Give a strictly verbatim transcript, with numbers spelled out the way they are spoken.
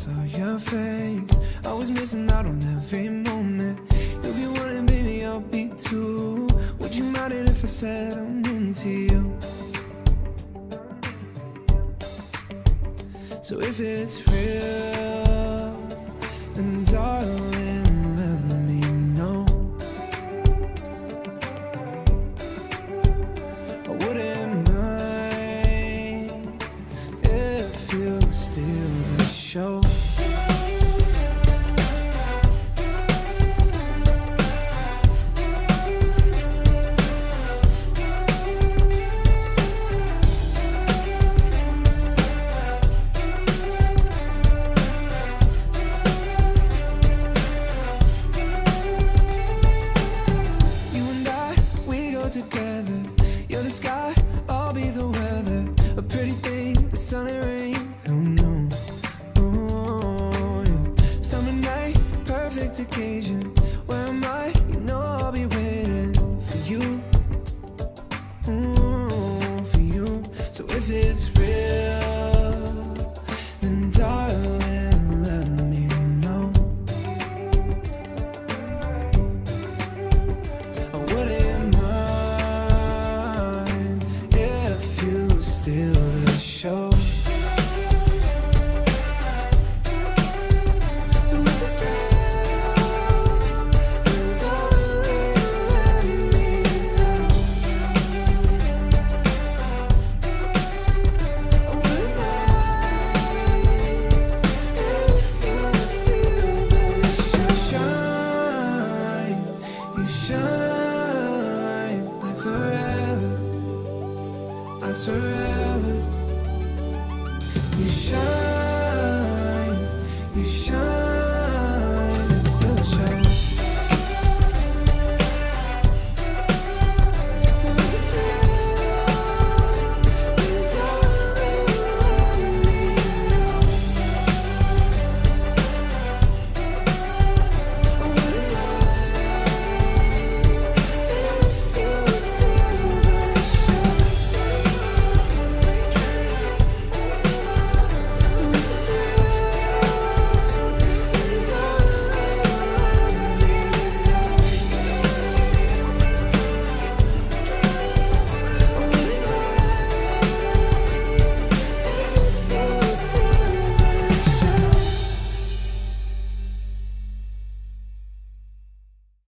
saw your face. I was missing out on every moment. You'll be wanting, baby, I'll be too. Would you mind it if I said I'm into you? So if it's real, then darling,